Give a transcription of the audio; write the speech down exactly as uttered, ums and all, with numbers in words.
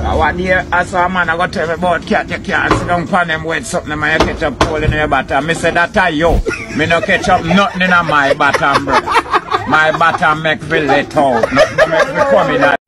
One day I saw a man I got tell me about cat, you can't sit down upon them with something and you catch up hole in your bottom. Me say that I yo. Me no catch up nothing in my bottom, bro. My bottom make me let out. Nothing make me come in.